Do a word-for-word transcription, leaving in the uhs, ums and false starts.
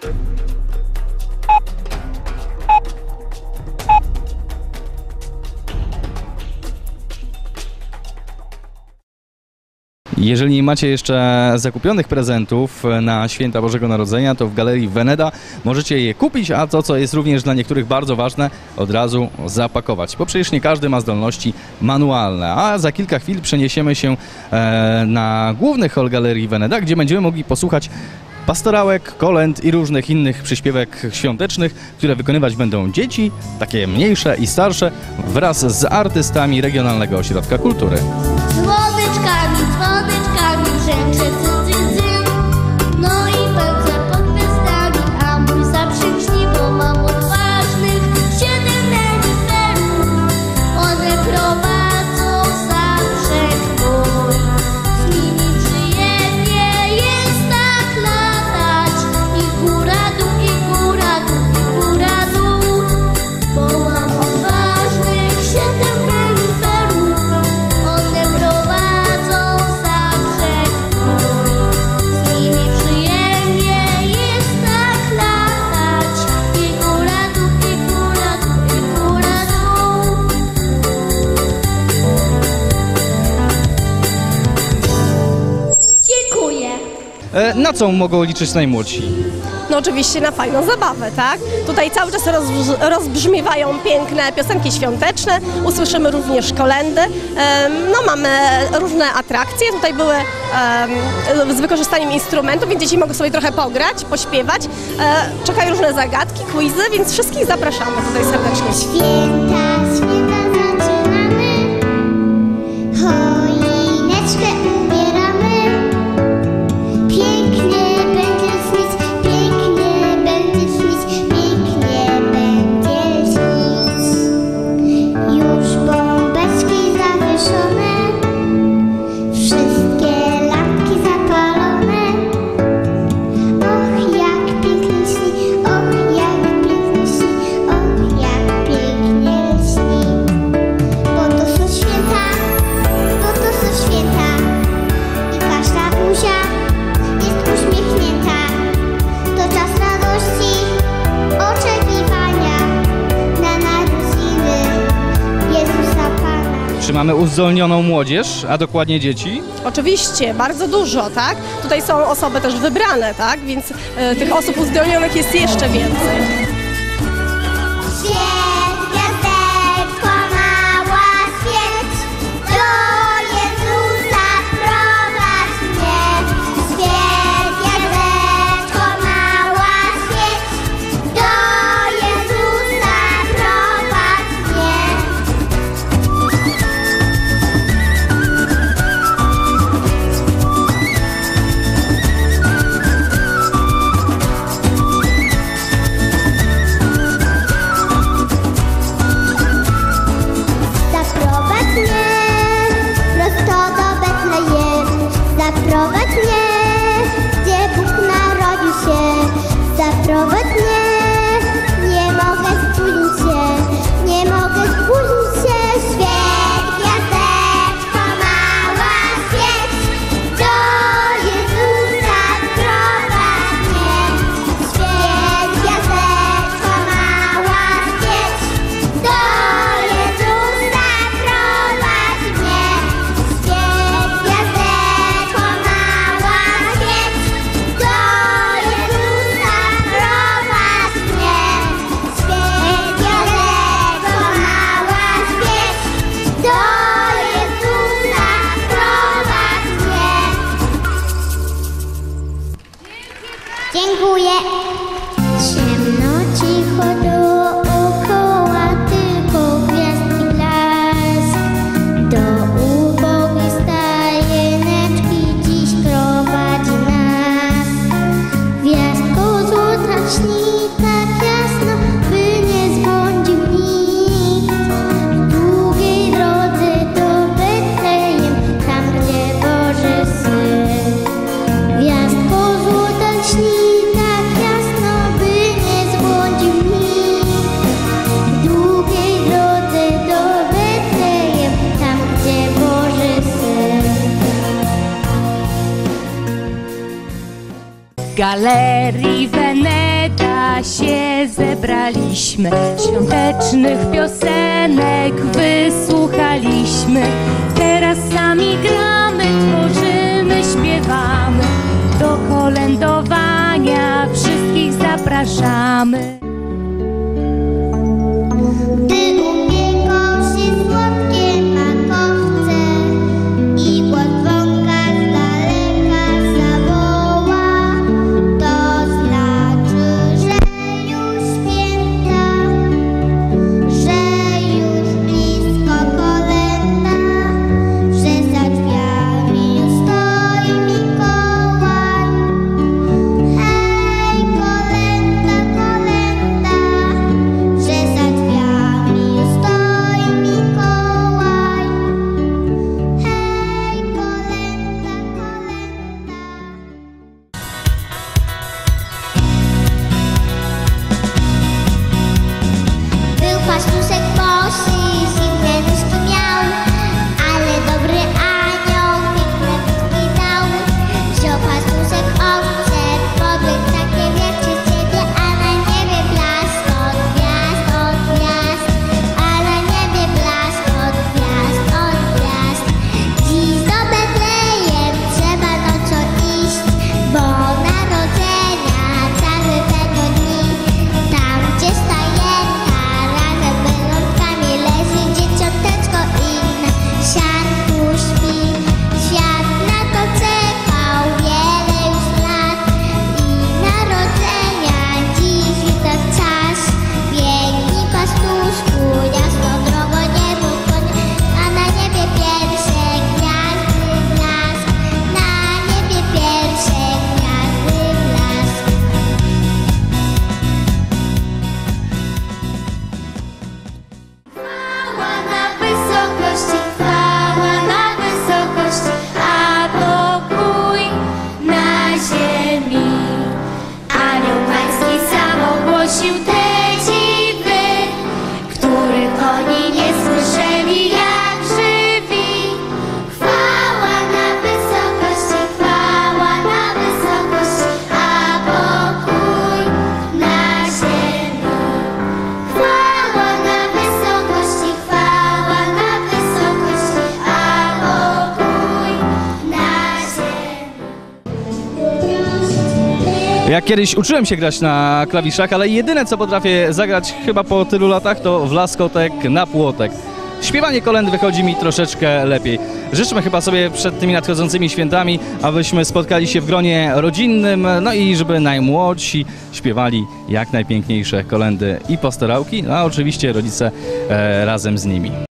Jeżeli nie macie jeszcze zakupionych prezentów na święta Bożego Narodzenia, to w Galerii Veneda możecie je kupić, a to, co jest również dla niektórych bardzo ważne, od razu zapakować, bo przecież nie każdy ma zdolności manualne. A za kilka chwil przeniesiemy się na główny hol Galerii Veneda, gdzie będziemy mogli posłuchać pastorałek, kolęd i różnych innych przyśpiewek świątecznych, które wykonywać będą dzieci, takie mniejsze i starsze, wraz z artystami Regionalnego Ośrodka Kultury. Słodyczkami, słodyczkami brzęczy cy, cy, cy. No i pędzę pod gwiazdami, a mój zaprzęgli, bo mam odważnych siedem reniferów. One prowadzą zaprzęg mój, z nimi przyjemnie jest tak latać. I góra dół, i góra dół, i góra dół, bo mam odważnych siedem reniferów. One prowadzą zaprzęg mój, z nimi przyjemnie jest tak latać. I góra dół, i góra dół, i góra dół. Dziękuję. E, na co mogą liczyć najmłodsi? No oczywiście na fajną zabawę, tak? Tutaj cały czas rozbrz- rozbrzmiewają piękne piosenki świąteczne, usłyszymy również kolędy. Em, No mamy różne atrakcje, tutaj były em, z wykorzystaniem instrumentów, więc dzieci mogą sobie trochę pograć, pośpiewać. E, Czekają różne zagadki, quizy, więc wszystkich zapraszamy tutaj serdecznie. Święta, święta zaczynamy, choineczkę ubieramy. Pięknie będzie śnić, pięknie będzie śnić, pięknie będzie śnić. Już bombeczki zawieszone, wszystkie lampki zapalone. Och, jak pięknie śni, och, jak pięknie śni, och, jak pięknie śni. Bo to są święta, bo to są święta i każda buzia jest uśmiechnięta. To czas radości, oczekiwania na narodziny Jezusa Pana. Czy mamy uzdolnioną młodzież, a dokładnie dzieci? Oczywiście, bardzo dużo, tak? Tutaj są osoby też wybrane, tak? Więc e, tych osób uzdolnionych jest jeszcze więcej. Świeć, gwiazdeczko mała, świeć, do Jezusa prowadź mnie. Świeć, gwiazdeczko mała, świeć, do Jezusa prowadź mnie. Zaprowadź mnie prosto do Betlejemu. Zaprowadź mnie, gdzie Bóg narodził się. Zaprowadź mnie, nie mogę spóźnić się, nie mogę spóźnić się. Świeć, gwiazdeczko mała, świeć, do Jezusa prowadź mnie. Świeć, gwiazdeczko mała, świeć, do Jezusa prowadź mnie. Świeć, gwiazdeczko mała, świeć, do Jezusa prowadź mnie. Świeć, gwiazdeczko mała, świeć, do Jezusa prowadź mnie. Dziękuję. Ciemno, cicho dookoła, tylko gwiazdki blask. Do ubogiej stajeneczki dziś prowadzi nas. Gwiazdko złota śni tak jasno, by nie zbłądził nikt. W długiej drodze do Betlejem, tam gdzie Boży Syn. Gwiazdko złota śni tak jasno, by nie zbłądził nikt. Galerii Veneta się zebraliśmy, świątecznych piosenek wysłuchaliśmy. Teraz sami gramy, tworzymy, śpiewamy, do kolędowania wszystkich zapraszamy. Gdy upieką się słodkie makowce i głos dzwonka z daleka zawoła, to znaczy, że już święta, że już blisko kolęda, że za drzwiami już stoi Mikołaj. Hej, kolęda, kolęda, że za drzwiami już stoi Mikołaj. Hej, kolęda, kolęda. Był pastuszek bosi, zimne nóżki miał, ale dobry anioł piękne wódki dał. Wziął pastuszek owce, pobiegł takie wielkie z ciebie, a na niebie blask od gwiazd, od gwiazd, a na niebie blask od gwiazd, od gwiazd. Dziś do Betlejem trzeba nocą iść, bo narodzenia cały tego dni. Tam, gdzie stajenka razem z wylądkami leży dzieciąteczko i na sianku śpi. Świat na to czekał wiele już lat i narodzenia dziś witać czas. Biegnij, pastuszku, jasną drogą niebo konie, a na niebie pierwsze gwiazdy blask, na niebie pierwsze gwiazdy blask. Chwała na wysokości, chwała na wysokości, a pokój na ziemi. Anioł Pański sam ogłosił te dziwy, których oni nie słyszeli jak żywi. Chwała na wysokości, chwała na wysokości, a pokój na ziemi. Chwała na wysokości, chwała na wysokości, a pokój na ziemi. Jak kiedyś uczyłem się grać na klawiszach, ale jedyne co potrafię zagrać chyba po tylu latach to wlaskotek na płotek. Śpiewanie kolęd wychodzi mi troszeczkę lepiej. Życzmy chyba sobie przed tymi nadchodzącymi świętami, abyśmy spotkali się w gronie rodzinnym, no i żeby najmłodsi śpiewali jak najpiękniejsze kolędy i pastorałki, a oczywiście rodzice e, razem z nimi.